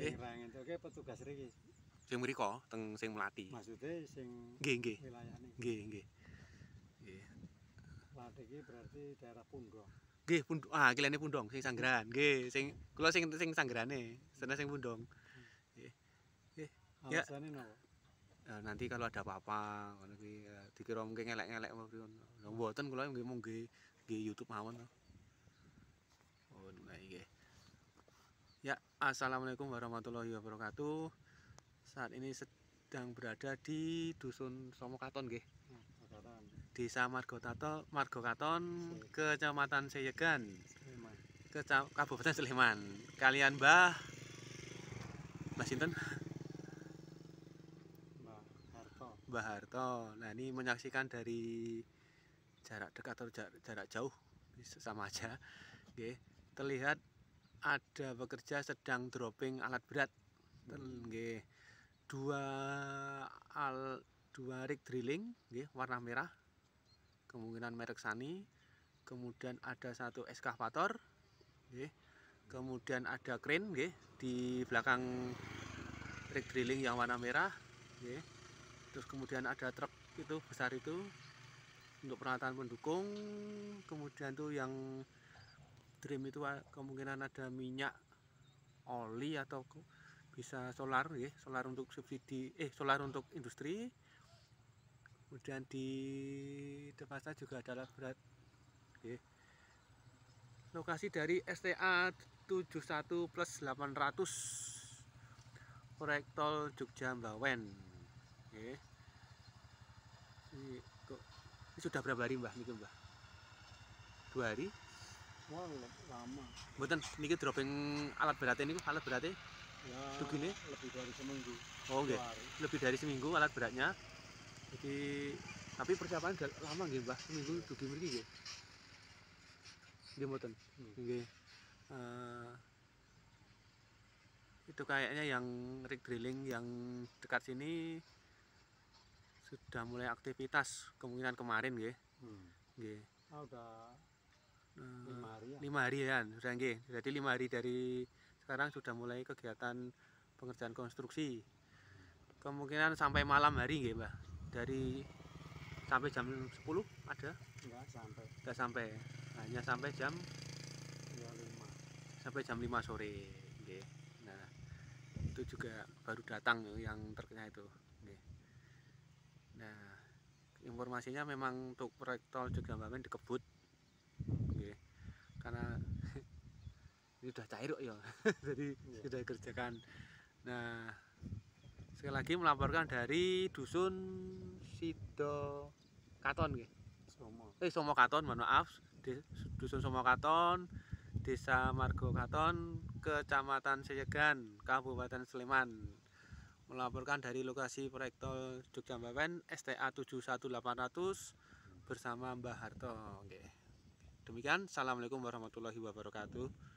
Sing ra ngentuke petugas riki. Sing mriko teng sing Melati. Maksude sing Nggih. wilayahne. Nggih. Melati iki berarti daerah Pundong. Nggih, kilene Pundong sing Sanggeran. Nggih, kula sing Sanggerane, sana sing Pundong. Nggih. Ya. Alasane napa? Nanti kalau ada apa-apa ngono kuwi dikira mungkin ngelek-ngelek apa priyon. Lha mboten kula nggih mung nggih YouTube mawon to. Oh, nggih. Ya, assalamualaikum warahmatullahi wabarakatuh. Saat ini sedang berada di Dusun Somokaton nggih. Desa Margokaton, Kecamatan Seyegan, Kabupaten Sleman. Kalian Mbah sinten? Mbah Harto. Nah, ini menyaksikan dari jarak dekat atau jarak jauh sama aja. Nggih. Terlihat ada pekerja sedang dropping alat berat. Nggih. Dua rig drilling nggih warna merah. Kemungkinan merek Sani. Kemudian ada satu eskavator nggih. Kemudian ada crane nggih di belakang rig drilling yang warna merah nggih. Terus kemudian ada truk itu besar itu untuk peralatan pendukung. Kemudian tuh yang drum itu kemungkinan ada minyak, oli atau bisa solar ya, solar untuk subsidi solar untuk industri. Kemudian di depan saya juga ada alat berat. Oke. Lokasi dari STA 71 plus 800 proyek tol Jogja Mbawen. Oke. Ini sudah berapa hari Mbah niki Mbah? 2 hari? Wah, lama. Mboten niki dropping alat berat ini alat beratnya? Ya, Tugine lebih dari seminggu. Oh nggih. Lebih dari seminggu alat beratnya. Jadi tapi persiapan lama nggih Mbah, seminggu dugi mriki nggih. Nggih mboten. Nggih. Itu kayaknya yang rig drilling yang dekat sini sudah mulai aktivitas kemungkinan kemarin nggih. Nggih. Udah 5 hari ya. 5 hari ya, sudah nggih. Jadi 5 hari dari sekarang sudah mulai kegiatan pengerjaan konstruksi. Kemungkinan sampai malam hari nggih, Mbah. Dari sampai jam 10 ada? Enggak sampai. Hanya sampai jam 5. Sampai jam 5 sore, nggih. Nah, itu juga baru datang yang truknya itu, nggih. Nah, informasinya memang untuk proyek tol Jogja Mbawen dikebut, nggih. Karena ini sudah cair kok ya, jadi sudah dikerjakan. Nah, sekali lagi melaporkan dari Dusun Sido Katon, nggih. Somokaton, mohon maaf, Dusun Somokaton, Desa Margokaton, Kecamatan Seyegan, Kabupaten Sleman. Melaporkan dari lokasi proyek tol Jogja Mbawen STA 71800 bersama Mbah Harto. Oke. Demikian, assalamualaikum warahmatullahi wabarakatuh.